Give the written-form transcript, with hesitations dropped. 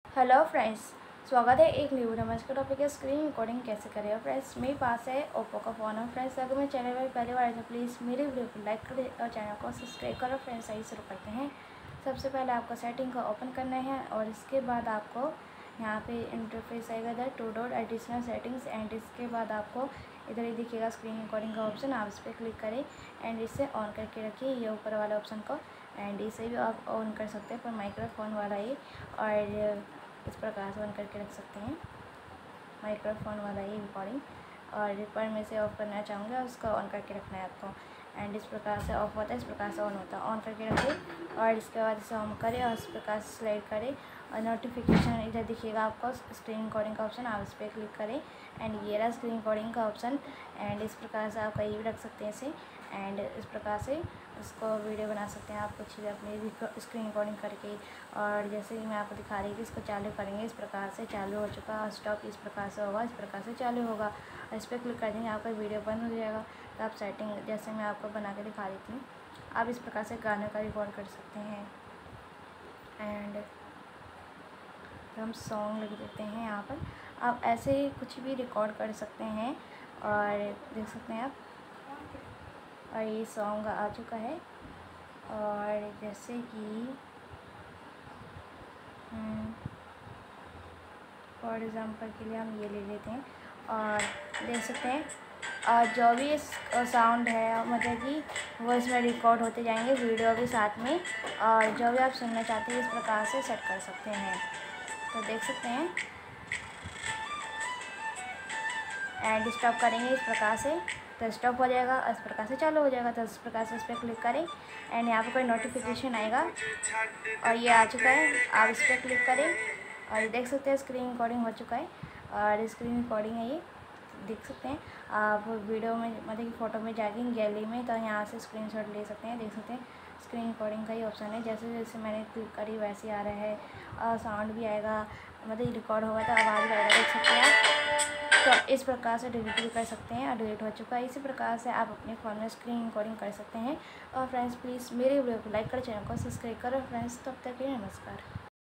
Hello friends, स्वागत है एक न्यू नमस्कार का टॉपिक है स्क्रीन रिकॉर्डिंग कैसे करें। फ्रेंड्स, मेरे पास है ओप्पो का फ़ोन है। फ्रेंड्स, अगर मेरे चैनल में पहली बार आए तो प्लीज़ मेरे वीडियो को लाइक करें और चैनल को सब्सक्राइब करो। फ्रेंड्स, आइए शुरू करते हैं। सबसे पहले आपको सेटिंग को ओपन करना है और इसके बाद आपको यहाँ पे इंटरफेस आएगा इधर 2 डॉट एडिशनल सेटिंग्स एंड इसके बाद आपको इधर ही दिखेगा स्क्रीन रिकॉर्डिंग का ऑप्शन। आप इस पर क्लिक करें एंड इसे ऑन करके रखिए ये ऊपर वाले ऑप्शन को। एंड इसे भी आप ऑन कर सकते हैं पर माइक्रोफोन वाला ये, और इस प्रकार से ऑन करके रख सकते हैं माइक्रोफोन वाला ये रिकॉर्डिंग। और पर मैं इसे ऑफ़ करना चाहूँगी और उसको ऑन करके रखना है आपको। एंड इस प्रकार से ऑफ होता है, इस प्रकार से ऑन होता है। ऑन करके रखिए और इसके बाद इसे ऑन करें और इस प्रकार से स्लाइड करें और नोटिफिकेशन इधर दिखेगा आपको स्क्रीन रिकॉर्डिंग का ऑप्शन। आप इस पर क्लिक करें एंड ये रहा स्क्रीन रिकॉर्डिंग का ऑप्शन। एंड इस प्रकार से आप कहीं भी रख सकते हैं इसे। एंड इस प्रकार से इसको वीडियो बना सकते हैं आप कुछ भी अपनी स्क्रीन रिकॉर्डिंग करके। और जैसे कि मैं आपको दिखा रही कि इसको चालू करेंगे, इस प्रकार से चालू हो चुका है। स्टॉप इस प्रकार से होगा, इस प्रकार से चालू होगा। इस पर क्लिक कर देंगे, आपका वीडियो बंद हो जाएगा। तो आप सेटिंग जैसे मैं आपको बना के दिखा रही थी, आप इस प्रकार से गाने का रिकॉर्ड कर सकते हैं। एंड हम सॉन्ग लिख देते हैं यहाँ पर। आप ऐसे ही कुछ भी रिकॉर्ड कर सकते हैं और देख सकते हैं आप। और ये सॉन्ग आ चुका है। और जैसे कि फॉर एग्ज़ाम्पल के लिए हम ये ले लेते हैं और देख सकते हैं। और जो भी साउंड है मतलब कि वो इसमें रिकॉर्ड होते जाएंगे, वीडियो भी साथ में। और जो भी आप सुनना चाहते हैं इस प्रकार से सेट कर सकते हैं। तो देख सकते हैं। एंड स्टॉप करेंगे इस प्रकार से तो स्टॉप हो जाएगा, इस प्रकार से चालू हो जाएगा। तो इस प्रकार से इस पर क्लिक करें एंड यहाँ पर कोई नोटिफिकेशन आएगा और ये आ चुका है। आप इस पर क्लिक करें और ये देख सकते हैं स्क्रीन रिकॉर्डिंग हो चुका है। और स्क्रीन रिकॉर्डिंग है ये देख सकते हैं। आप वीडियो में मतलब कि फ़ोटो में जाएंगे गैलरी में तो यहाँ से स्क्रीनशॉट ले सकते हैं। देख सकते हैं स्क्रीन रिकॉर्डिंग का ही ऑप्शन है। जैसे जैसे मैंने क्लिक करी वैसे आ रहा है और साउंड भी आएगा, मतलब रिकॉर्ड होगा तो आवाज़ भी आएगा, देख सकते हैं। तो इस प्रकार से डिलीट भी कर सकते हैं और डिलीट हो चुका है। इसी प्रकार से आप अपने फ़ोन में स्क्रीन रिकॉर्डिंग कर सकते हैं। और फ्रेंड्स, प्लीज़ मेरे वीडियो को लाइक करें, चैनल को सब्सक्राइब करें। फ्रेंड्स, तब तक के लिए नमस्कार।